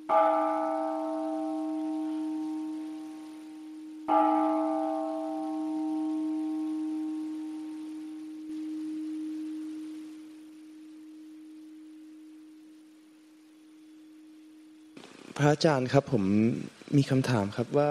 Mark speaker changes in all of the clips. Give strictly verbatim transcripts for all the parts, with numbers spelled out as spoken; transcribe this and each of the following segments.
Speaker 1: พระอาจารย์ครับผมมีคำถามครับว่า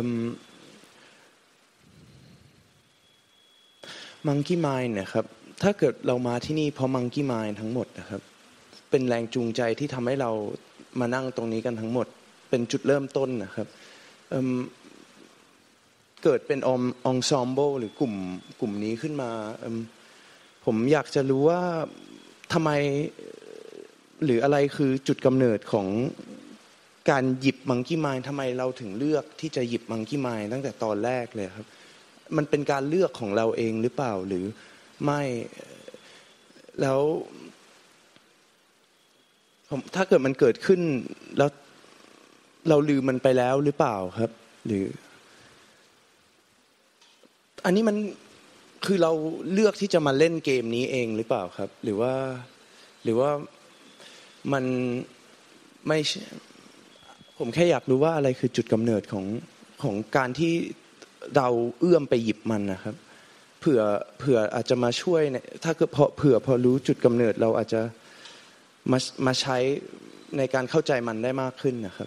Speaker 1: มังกี้ไมน์เนี่ยครับถ้าเกิดเรามาที่นี่เพราะมังกี้ไมน์ทั้งหมดนะครับเป็นแรงจูงใจที่ทำให้เรามานั่งตรงนี้กันทั้งหมดเป็นจุดเริ่มต้นนะครับ เ, เกิดเป็นององซอมโบหรือกลุ่มกลุ่มนี้ขึ้นมาผมอยากจะรู้ว่าทำไมหรืออะไรคือจุดกำเนิดของการหยิบมังกี้ไมน์ทำไมเราถึงเลือกที่จะหยิบมังกี้ไมน์ตั้งแต่ตอนแรกเลยครับมันเป็นการเลือกของเราเองหรือเปล่าหรือไม่แล้วผมถ้าเกิดมันเกิดขึ้นแล้วเราลืมมันไปแล้วหรือเปล่าครับหรืออันนี้มันคือเราเลือกที่จะมาเล่นเกมนี้เองหรือเปล่าครับหรือว่าหรือว่ามันไม่ผมแค่อยากรู้ว่าอะไรคือจุดกำเนิดของของการที่เราเอื้อมไปหยิบมันนะครับเผื่อเผื่ออาจจะมาช่วยถ้าเกิดพอเผื่อพอรู้จุดกำเนิดเราอาจจะมามาใช้ในการเข้าใจมันได้มากขึ้นนะครับ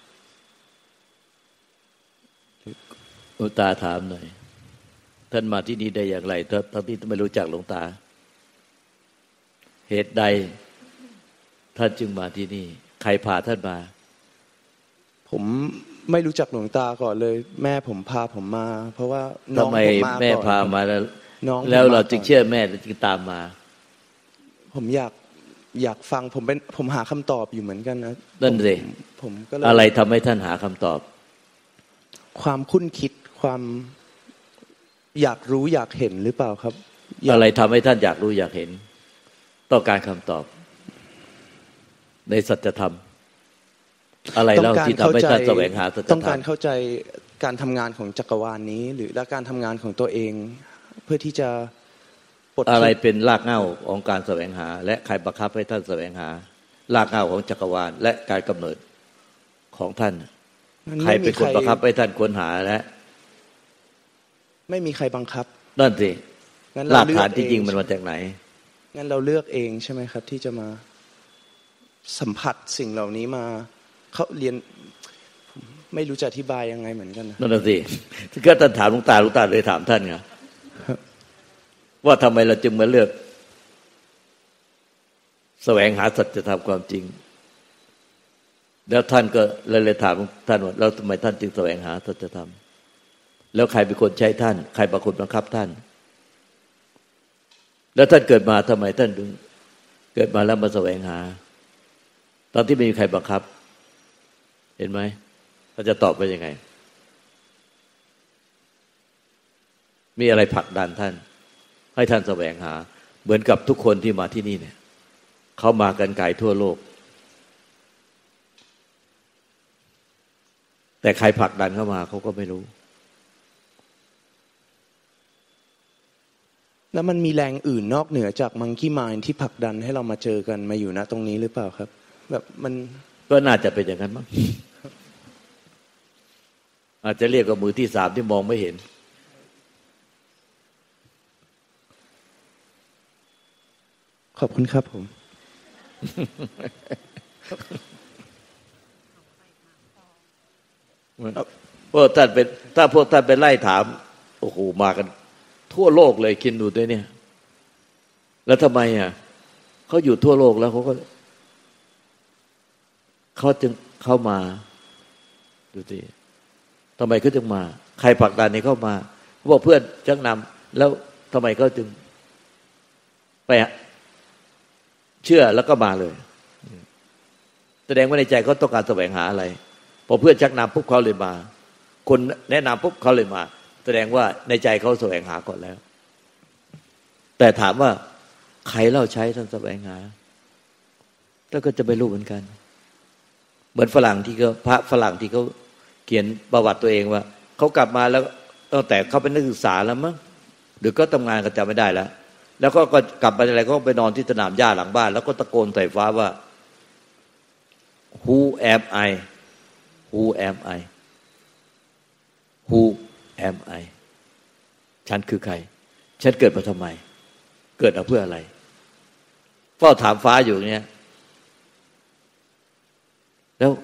Speaker 2: หลวงตาถามหน่อยท่านมาที่นี่ได้อย่างไรถ้าถ้าพี่ไม่รู้จักหลวงตาเหตุใดท่านจึงมาที่นี่ใครพาท่านมา
Speaker 1: ผมไม่รู้จักหลวงตาก่อนเลยแม่ผมพาผมมาเพราะว่าน้องผมมาก่อน
Speaker 2: แม่พามาแล้วแล้วเราจึงเชื่อแม่จึงตามมา
Speaker 1: ผมอยากอยากฟังผมเป็นผมหาคำตอบอยู่เหมือนกันนะ
Speaker 2: นั่นสิ
Speaker 1: ผมก็เลย
Speaker 2: อะไรทำให้ท่านหาคำตอบ
Speaker 1: ความคุ้นคิดความอยากรู้อยากเห็นหรือเปล่าครับ
Speaker 2: อะไรทำให้ท่านอยากรู้อยากเห็นต้องการคำตอบในสัจธรรมอะไรเล่าที่ทำให้ท่านแสวงหาสัจธรรม
Speaker 1: ต้องการเข้าใจการทำงานของจักรวาลนี้หรือและการทำงานของตัวเองเพื่อที่จะปลด
Speaker 2: อะไรเป็นรากเหง้าของการแสวงหาและใครบังคับให้ท่านแสวงหารากเหง้าของจักรวาลและการกำเนิดของท่านใครเป็นคนบังคับให้ท่านค้นหาและ
Speaker 1: ไม่มีใครบังคับ
Speaker 2: นั่นสิรากฐานที่จริงมันมาจากไหน
Speaker 1: งั้นเราเลือกเองใช่ไหมครับที่จะมาสัมผัสสิ่งเหล่านี้มาเขาเรียนไม่รู้จะอธิบายยังไงเหมือนกันนะ
Speaker 2: นั่นสิก็ท่านถามหลวงตาหลวงตาเลยถามท่านไงว่าทำไมเราจึงมาเลือกแสวงหาสัจธรรมความจริงแล้วท่านก็เลยเลยถามท่านว่าแล้วทำไมท่านจึงแสวงหาสัจธรรมแล้วใครเป็นคนใช้ท่านใครเป็นคนบังคับท่านแล้วท่านเกิดมาทำไมท่านถึงเกิดมาแล้วมาแสวงหาตอนที่ไม่มีใครบังคับเห็นไหมเขาจะตอบไปยังไงมีอะไรผลักดันท่านให้ท่านแสวงหาเหมือนกับทุกคนที่มาที่นี่เนี่ยเขามากันไกลทั่วโลกแต่ใครผลักดันเข้ามาเขาก็ไม่รู้
Speaker 1: แล้วมันมีแรงอื่นนอกเหนือจากมังกี้ไมน์ที่ผลักดันให้เรามาเจอกันมาอยู่ณตรงนี้หรือเปล่าครับแบบมัน
Speaker 2: ก็น่าจะเป็นอย่างนั้นมั้งอาจจะเรียกว่ามือที่สามที่มองไม่เห็น
Speaker 1: ขอบคุณครับผม
Speaker 2: พวกท่านเป็นถ้าพวกท่านไปไล่ถามโอ้โหมากันทั่วโลกเลยคิดดูด้วยเนี่ยแล้วทำไมอ่ะเขาอยู่ทั่วโลกแล้วเขาก็เขาจึงเข้ามาดูสิทำไมเขาจึงมาใครผลักดันให้เข้ามาเขาบอกเพื่อนชักนำแล้วทำไมเขาจึงไปเชื่อแล้วก็มาเลยแสดงว่าในใจเขาต้องการแสวงหาอะไรพอเพื่อนชักนำปุ๊บเขาเลยมาคนแนะนำปุ๊บเขาเลยมาแสดงว่าในใจเขาแสวงหาก่อนแล้วแต่ถามว่าใครเล่าใช้ท่านแสวงหาแล้วก็จะไม่รู้เหมือนกันเหมือนฝรั่งที่เขาพระฝรั่งที่เขาเขียนประวัติตัวเองว่าเขากลับมาแล้วตั้งแต่เขาเป็นนักศึกษาแล้วมั้งหรือก็ทำงานก็จำไม่ได้แล้วแล้วก็กลับไปอะไรก็ไปนอนที่สนามหญ้าหลังบ้านแล้วก็ตะโกนใส่ฟ้าว่า Who am I Who am I Who am I ฉันคือใครฉันเกิดมาทำไมเกิดมาเพื่ออะไรเฝ้าถามฟ้าอยู่เนี้ยแล้ว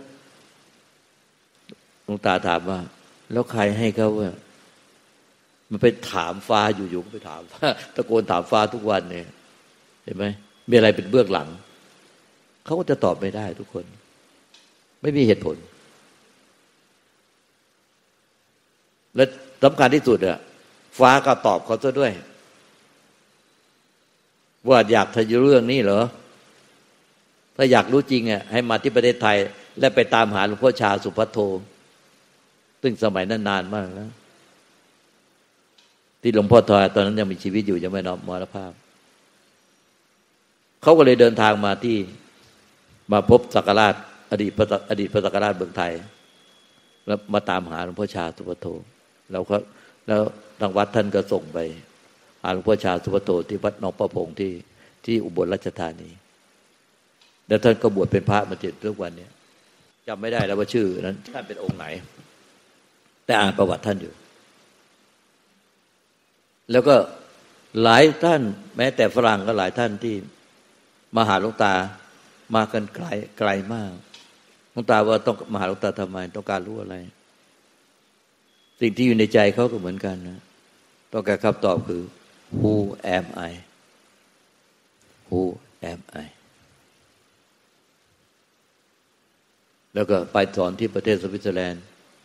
Speaker 2: หลวงตาถามว่าแล้วใครให้เขาว่ามันไปถามฟ้าอยู่ๆก็ไปถามตะโกนถามฟ้าทุกวันเนี่ยเห็นไหมมีอะไรเป็นเบื้องหลังเขาก็จะตอบไม่ได้ทุกคนไม่มีเหตุผลและสำคัญที่สุดอะฟ้าก็ตอบเขาซะด้วยว่าอยากจะรู้เรื่องนี้เหรอถ้าอยากรู้จริงอะให้มาที่ประเทศไทยและไปตามหาหลวงพ่อชาสุภัทโทซึ่งสมัยนั้นนานมากแล้วที่หลวงพ่อทอยตอนนั้นยังมีชีวิตอยู่ยังไม่นอนมรณภาพเขาก็เลยเดินทางมาที่มาพบสักการะอดีตพระอดีตพระสักการะเมืองไทยแล้วมาตามหาหลวงพ่อชาสุภัทโทแล้วก็แล้วทางวัดท่านก็ส่งไปหาหลวงพ่อชาสุภัทโทที่วัดหนองประพงที่ที่อุบลราชธานีแล้วท่านก็บวชเป็นพระมาจนทุกวันนี้จำไม่ได้แล้วว่าชื่อนั้นท่านเป็นองค์ไหนแต่อ่านประวัติท่านอยู่แล้วก็หลายท่านแม้แต่ฝรั่งก็หลายท่านที่มาหาหลวงตามากันไกลไกลมากหลวงตาว่าต้องมาหาหลวงตาทำไมต้องการรู้อะไรสิ่งที่อยู่ในใจเขาก็เหมือนกันนะต้องการคำตอบคือ Who am I Who am I แล้วก็ไปสอนที่ประเทศสวิตเซอร์แลนด์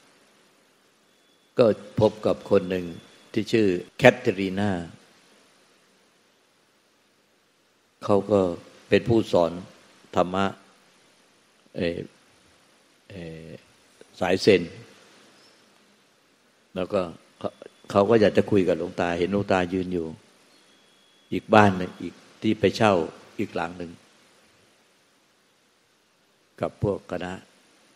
Speaker 2: ก็พบกับคนหนึ่งที่ชื่อแคทเธอรีนาเขาก็เป็นผู้สอนธรรมะเอ่อเอ่อสายเซนแล้วก็เขาก็อยากจะคุยกับหลวงตาเห็นหลวงตายืนอยู่อีกบ้านนึงอีกที่ไปเช่าอีกหลังหนึ่งกับพวกคณะ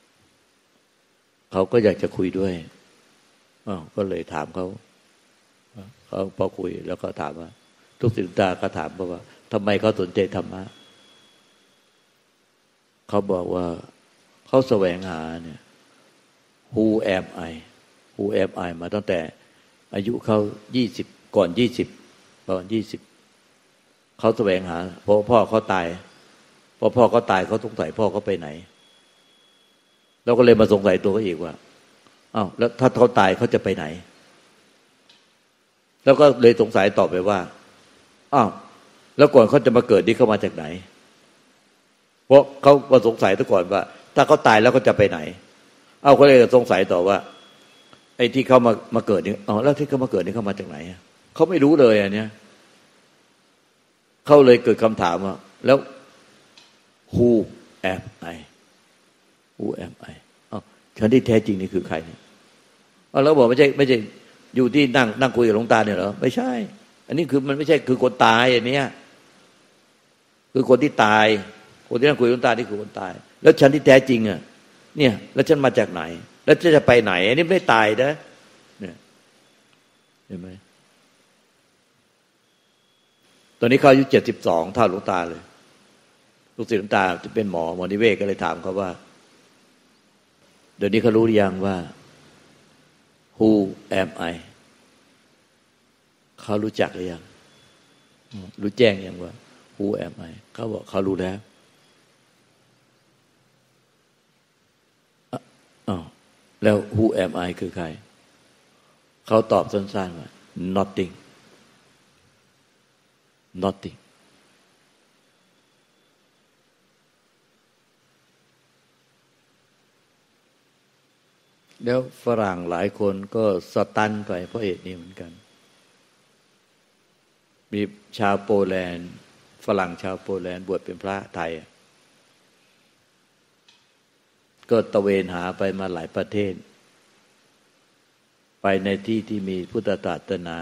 Speaker 2: เขาก็อยากจะคุยด้วยอ้าวก็เลยถามเขาเขาพอคุยแล้วก็ถามว่าทุกสิ่งตาก็ถามว่าทำไมเขาสนใจธรรมะเขาบอกว่าเขาแสวงหาเนี่ย Who am I Who am I มาตั้งแต่อายุเขายี่สิบก่อนยี่สิบประมาณยี่สิบเขาแสวงหาพอพ่อเขาตายพอพ่อเขาตายเขาสงสัยพ่อเขาไปไหนเราก็เลยมาสงสัยตัวเขาอีกว่าอ้าวแล้วถ้าเขาตายเขาจะไปไหนแล้วก็เลยสงสัยตอบไปว่าอ้าวแล้วก่อนเขาจะมาเกิดนี่เขามาจากไหนเพราะเขาก็สงสัยซะก่อนว่าถ้าเขาตายแล้วเขาจะไปไหนเอ้าก็เลยสงสัยต่อว่าไอ้ที่เขามามาเกิดนี่อ๋อแล้วที่เขามาเกิดนี่เขามาจากไหนเขาไม่รู้เลยอันเนี้ยเขาเลยเกิดคำถามว่าแล้ว Who am I Who am I อ๋อฉันที่แท้จริงนี่คือใครเนี่ยอ๋อแล้วบอกไม่ใช่ไม่ใช่อยู่ที่นั่งนั่งคุยกับหลวงตาเนี่ยเหรอไม่ใช่อันนี้คือมันไม่ใช่คือคนตายอันเนี้ยคือคนที่ตายคนที่นั่งคุยกับหลวงตานี่คือคนตายแล้วฉันที่แท้จริงอ่ะเนี่ยแล้วฉันมาจากไหนแล้วจะจะไปไหนอันนี้ไม่ตายนะเนี่ยเห็นไหมตอนนี้เขาอายุเจ็ดสิบสองเท่าหลวงตาเลยลูกศิษย์หลวงตาจะเป็นหมอหมอนิเวศก็เลยถามเขาว่าเดี๋ยวนี้เขารู้หรือยังว่า Who am I เขารู้จักหรือยังรู้แจ้งยังว่า Who am I เขาบอกเขารู้แล้วอ้าวแล้ว Who am I คือใครเขาตอบสั้นๆว่า nothing nothing แล้วฝรั่งหลายคนก็สตันไปเพราะเหตุนี้เหมือนกันมีชาวโปแลนด์ฝรั่งชาวโปแลนด์บวชเป็นพระไทยก็ตะเวนหาไปมาหลายประเทศไปในที่ที่มีพุทธศาสนา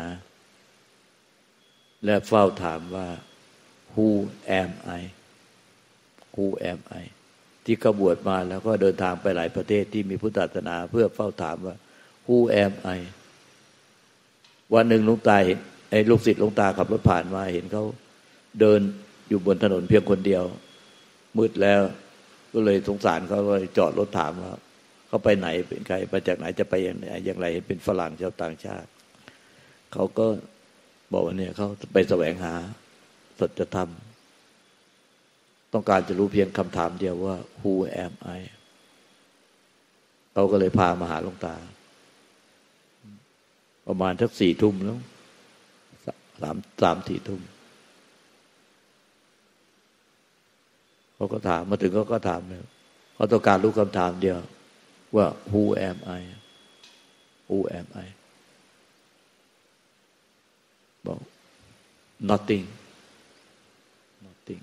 Speaker 2: และเฝ้าถามว่า Who am I Who am I ที่เขาบวชมาแล้วก็เดินทางไปหลายประเทศที่มีพุทธศาสนาเพื่อเฝ้าถามว่า Who am I วันหนึ่งหลวงตาเห็นไอ้ลูกศิษย์หลวงตาขับรถผ่านมาเห็นเขาเดินอยู่บนถนนเพียงคนเดียวมืดแล้วก็เลยสงสารเขาเลยจอดรถถามว่าเขาไปไหนเป็นใครมาจากไหนจะไปอย่างไรอย่างไรเป็นฝรั่งชาวต่างชาติเขาก็บอกว่าเนี่ยเขาไปแสวงหาสัจธรรมต้องการจะรู้เพียงคำถามเดียวว่า Who am I เขาก็เลยพามาหาหลวงตาประมาณทักสี่ทุ่มแล้วสามสามสี่ทุ่มเขาก็ถามมาถึงเขาก็ถามเลยเขาต้องการรู้คำถามเดียวว่า Who am I Who am I บอก nothing nothing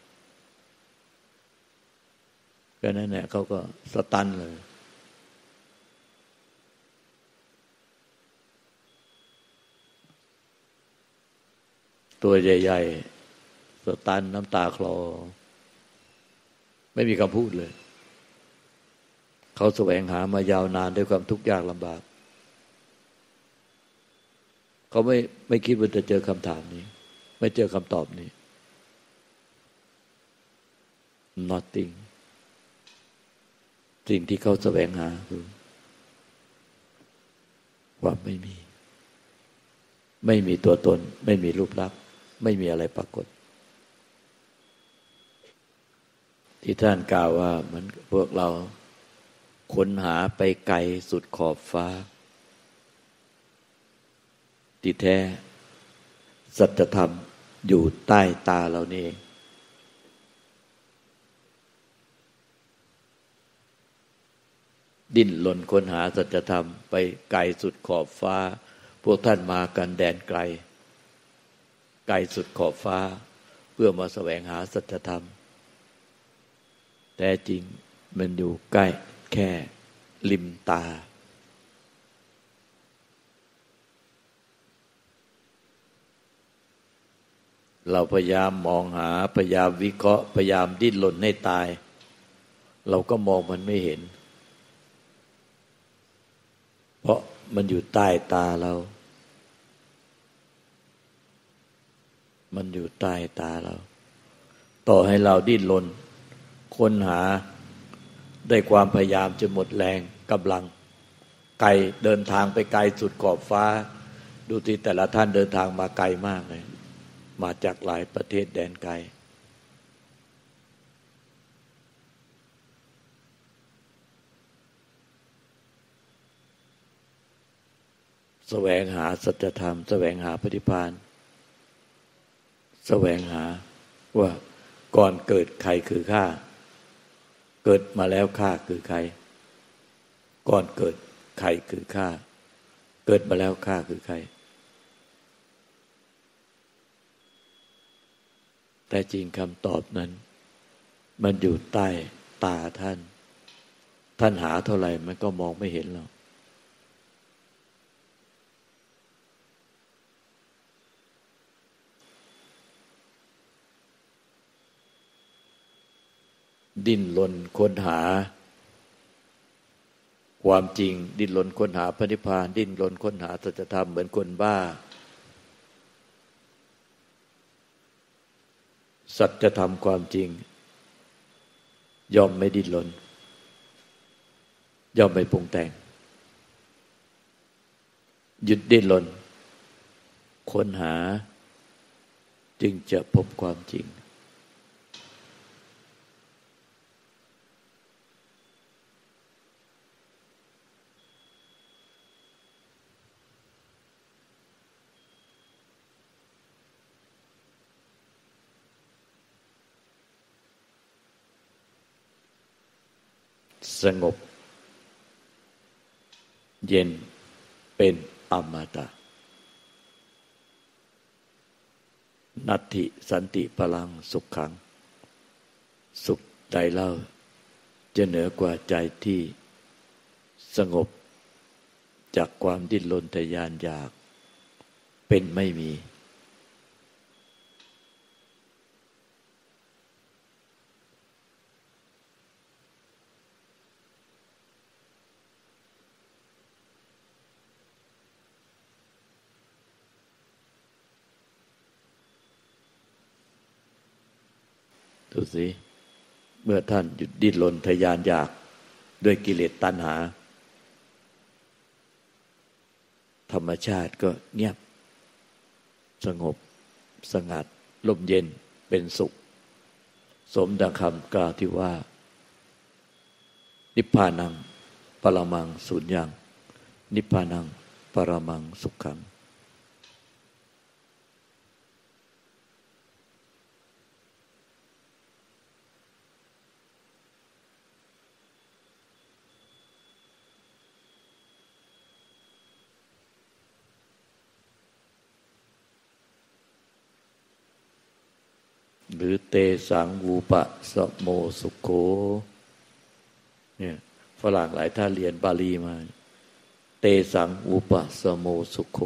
Speaker 2: ก็นั่นแหละเขาก็สตันเลยตัวใหญ่ๆสตันน้ำตาคลอไม่มีคำพูดเลยเขาแสวงหามายาวนานด้วยความทุกข์ยากลำบากเขาไม่ไม่คิดว่าจะเจอคำถามนี้ไม่เจอคำตอบนี้ nothing สิ่งที่เขาแสวงหาคือความไม่มีไม่มีตัวตนไม่มีรูปลักษณ์ไม่มีอะไรปรากฏที่ท่านกล่าวว่าเหมือนพวกเราค้นหาไปไกลสุดขอบฟ้าที่แท้สัจธรรมอยู่ใต้ตาเรานี่เองดิ้นรนค้นหาสัจธรรมไปไกลสุดขอบฟ้าพวกท่านมากันแดนไกลไกลสุดขอบฟ้าเพื่อมาแสวงหาสัจธรรมแต่จริงมันอยู่ใกล้แค่ริมตาเราพยายามมองหาพยายามวิเคราะห์พยายามดิ้นรนให้ตายเราก็มองมันไม่เห็นเพราะมันอยู่ใต้ตาเรามันอยู่ใต้ตาเราต่อให้เราดิ้นรนค้นหาได้ความพยายามจนหมดแรงกำลังไกลเดินทางไปไกลสุดขอบฟ้าดูที่แต่ละท่านเดินทางมาไกลมากเลยมาจากหลายประเทศแดนไกลแสวงหาสัจธรรมแสวงหาพระนิพพานแสวงหาว่าก่อนเกิดใครคือข้าเกิดมาแล้วข้าคือใครก่อนเกิดใครคือข้าเกิดมาแล้วข้าคือใครแต่จริงคำตอบนั้นมันอยู่ใต้ตาท่านท่านหาเท่าไหร่มันก็มองไม่เห็นหรอกดิ้นรนค้นหาความจริงดิ้นรนค้นหาพระนิพพานดิ้นรนค้นหาสัจธรรมเหมือนคนบ้าสัจธรรมความจริงย่อมไม่ดิ้นรนย่อมไม่ปรุงแต่งหยุดดิ้นรนค้นหาจึงจะพบความจริงสงบเย็นเป็นอมตะนัตถิสันติพลังสุขขังสุขใดเล่าจะเหนือกว่าใจที่สงบจากความดิ้นรนทะยานอยากเป็นไม่มีดูสิเมื่อท่านหยุดดิ้นรนทะยานอยากด้วยกิเลสตัณหาธรรมชาติก็เงียบสงบสงัดลมเย็นเป็นสุขสมดังคำกล่าวที่ว่านิพพานังปรมังสุญญังนิพพานังปรมังสุขขังหรือเตสังวูปะสะโมสุโขเนี่ยฝรั่งหลายท่านเรียนบาลีมาเตสังวูปะสะโมสุโข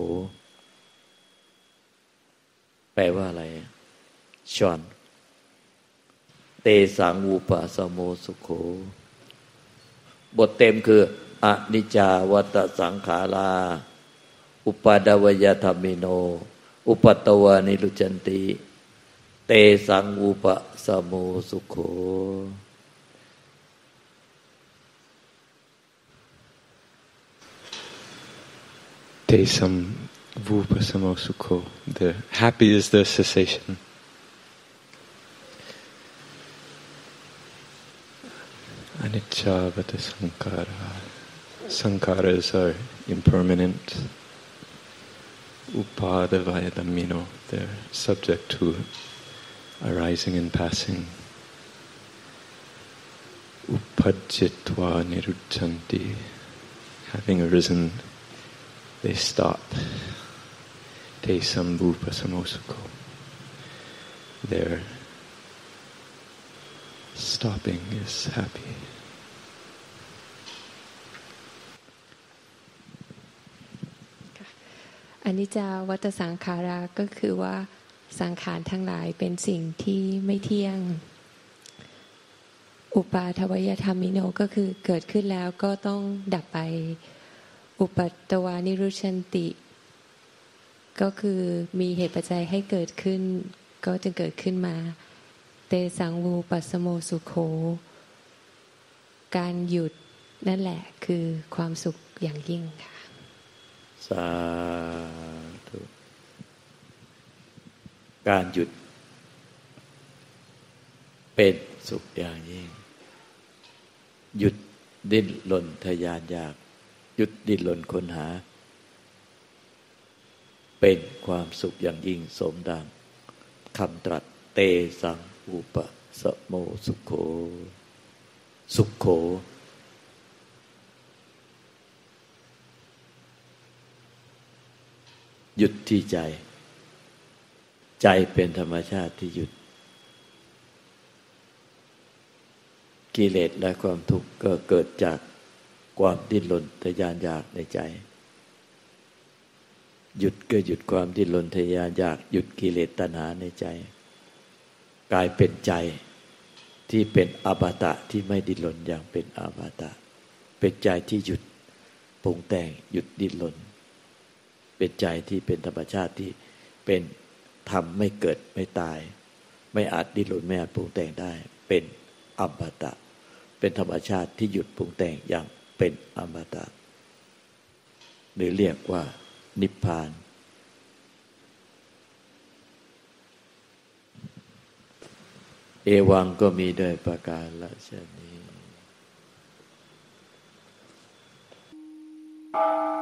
Speaker 2: แปลว่าอะไรชอนเตสังวูปะสะโมสุโขบทเต็มคืออนิจจาวัฏสังขาราอุปาดวยธรรมิโนอุปัตตวานิรุจันติเตสังอุปสมโมสุโข
Speaker 1: Tesam vupasamo sukho. The happy is the cessation. Anicca vata sankhara. Sankharas are impermanent. Upadavaya dhammino. They're subject to arising and passing. Upajjitva nirucchanti. Having arisen, they stop. Te sambupa samosukho. Their stopping is happy.
Speaker 3: อนิจจาวัฏสังขาราก็คือว่าสังขารทั้งหลายเป็นสิ่งที่ไม่เที่ยงอุปาทวยธรรมิโนก็คือเกิดขึ้นแล้วก็ต้องดับไปอุปัตตวานิรุชันติก็คือมีเหตุปัจจัยให้เกิดขึ้นก็จึงเกิดขึ้นมาเตสังวูปัสสโมสุโขการหยุดนั่นแหละคือความสุขอย่างยิ่งค่ะ
Speaker 2: สาธุการหยุดเป็นสุขอย่างยิ่งหยุดดิ้นรนทะยานอยากหยุดดิ้นรนค้นหาเป็นความสุขอย่างยิ่งสมดังคำตรัสเตสังอุปสมโมสุโขสุขโขหยุดที่ใจใจเป็นธรรมชาติที่หยุดกิเลสและความทุกข์ก็เกิดจากความดิ้นรนทะยานอยากในใจหยุดก็หยุดความดิ้นรนทะยานอยากหยุดกิเลสตัณหาในใจกลายเป็นใจที่เป็นอมตะที่ไม่ดิ้นรนอย่างเป็นอมตะเป็นใจที่หยุดปรุงแต่งหยุดดิ้นรนเป็นใจที่เป็นธรรมชาติที่เป็นธรรมไม่เกิดไม่ตายไม่อาจดิ้นรนไม่อาจปรุงแต่งได้เป็นอมตะเป็นธรรมชาติที่หยุดปรุงแต่งอย่างเป็นอมตะหรือเรียกว่านิพพานเอวังก็มีด้วยประการละชนี้